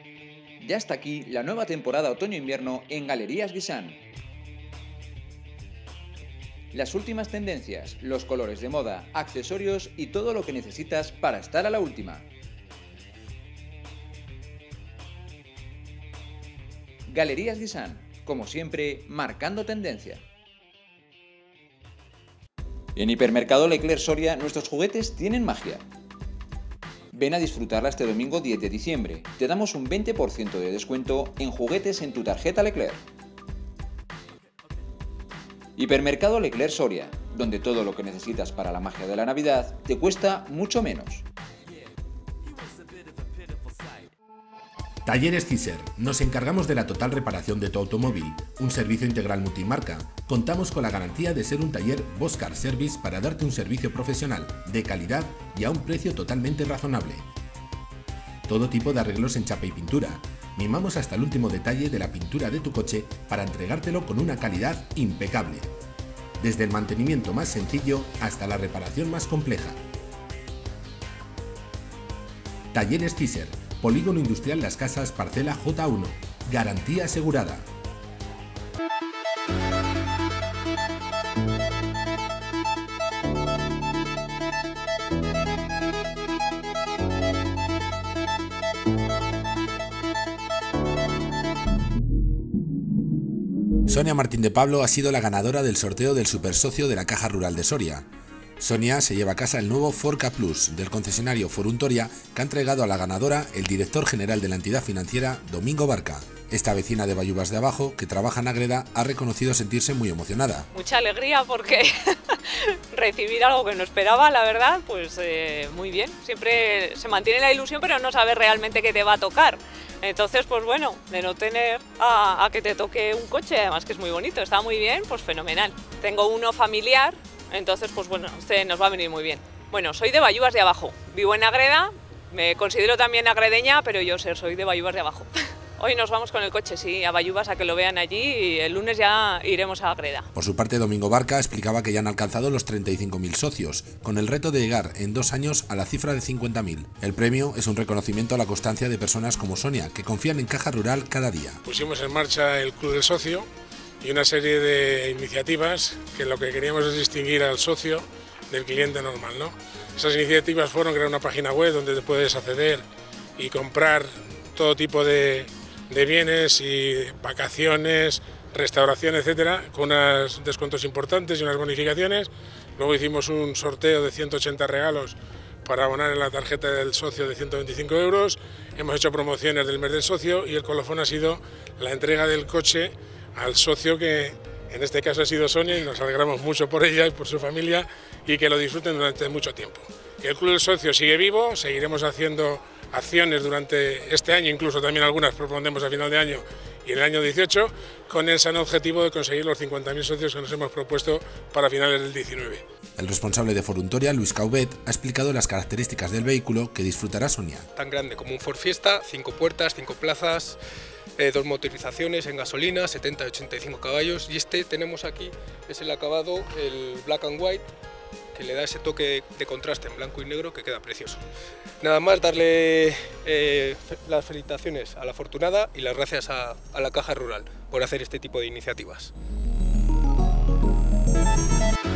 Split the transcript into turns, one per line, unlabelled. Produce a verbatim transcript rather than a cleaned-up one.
Ya está aquí la nueva temporada otoño-invierno en Galerías Guisan. Las últimas tendencias, los colores de moda, accesorios y todo lo que necesitas para estar a la última. Galerías Guisan, como siempre, marcando tendencia. En Hipermercado Leclerc Soria, nuestros juguetes tienen magia. Ven a disfrutarla este domingo diez de diciembre. Te damos un veinte por ciento de descuento en juguetes en tu tarjeta Leclerc. Hipermercado Leclerc Soria, donde todo lo que necesitas para la magia de la Navidad te cuesta mucho menos.
Talleres Ciser. Nos encargamos de la total reparación de tu automóvil. Un servicio integral multimarca. Contamos con la garantía de ser un taller Bosch Car Service para darte un servicio profesional, de calidad y a un precio totalmente razonable. Todo tipo de arreglos en chapa y pintura. Mimamos hasta el último detalle de la pintura de tu coche para entregártelo con una calidad impecable. Desde el mantenimiento más sencillo hasta la reparación más compleja. Talleres Ciser. Polígono Industrial Las Casas, parcela J uno. Garantía asegurada. Sonia Martín de Pablo ha sido la ganadora del sorteo del Supersocio de la Caja Rural de Soria. Sonia se lleva a casa el nuevo Ford Ka Plus del concesionario Foruntoria, que ha entregado a la ganadora el director general de la entidad financiera, Domingo Barca. Esta vecina de Bayubas de Abajo, que trabaja en Ágreda, ha reconocido sentirse muy emocionada.
Mucha alegría porque recibir algo que no esperaba, la verdad, pues eh, muy bien. Siempre se mantiene la ilusión, pero no sabes realmente qué te va a tocar. Entonces, pues bueno, de no tener a, a que te toque un coche, además que es muy bonito, está muy bien, pues fenomenal. Tengo uno familiar. Entonces, pues bueno, este nos va a venir muy bien. Bueno, soy de Bayubas de Abajo, vivo en Ágreda, me considero también agredeña, pero yo soy de Bayubas de Abajo. Hoy nos vamos con el coche, sí, a Bayubas, a que lo vean allí, y el lunes ya iremos a Ágreda.
Por su parte, Domingo Barca explicaba que ya han alcanzado los treinta y cinco mil socios, con el reto de llegar en dos años a la cifra de cincuenta mil. El premio es un reconocimiento a la constancia de personas como Sonia, que confían en Caja Rural cada día.
Pusimos en marcha el Club del Socio y una serie de iniciativas que lo que queríamos es distinguir al socio del cliente normal, ¿no? Esas iniciativas fueron crear una página web donde te puedes acceder y comprar todo tipo de, de bienes y vacaciones, restauración, etcétera, con unos descuentos importantes y unas bonificaciones. Luego hicimos un sorteo de ciento ochenta regalos para abonar en la tarjeta del socio de ciento veinticinco euros. Hemos hecho promociones del mes del socio y el colofón ha sido la entrega del coche al socio, que en este caso ha sido Sonia, y nos alegramos mucho por ella y por su familia, y que lo disfruten durante mucho tiempo. Que el Club del Socio sigue vivo, seguiremos haciendo acciones durante este año, incluso también algunas propondremos a final de año y en el año dieciocho, con el sano objetivo de conseguir los cincuenta mil socios que nos hemos propuesto para finales del diecinueve.
El responsable de Foruntoria, Luis Caubet, ha explicado las características del vehículo que disfrutará Sonia.
Tan grande como un Ford Fiesta, cinco puertas, cinco plazas, Eh, dos motorizaciones en gasolina, setenta y ochenta y cinco caballos, y este tenemos aquí, es el acabado, el black and white, que le da ese toque de contraste en blanco y negro que queda precioso. Nada más darle eh, las felicitaciones a la afortunada y las gracias a, a la Caja Rural por hacer este tipo de iniciativas.